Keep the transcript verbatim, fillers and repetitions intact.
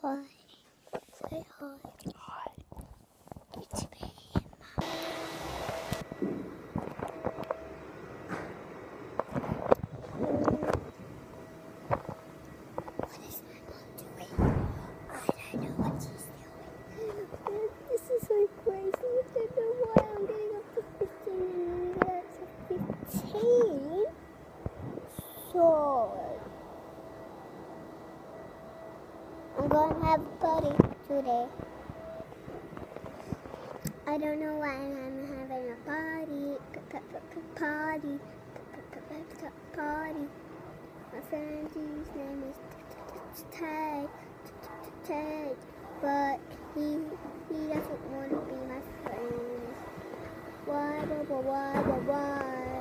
Hi. Say hi. Hi. It's me. What is my mom doing? I don't know what she's doing. This is so crazy. I don't know why I'm getting up to fifteen and then get up to fifteen. So I'm going to have a party today. I don't know why I'm having a party. Party. Party. My friend's name is Ted. Ted. But he he doesn't want to be my friend. Why, why, why, why, why?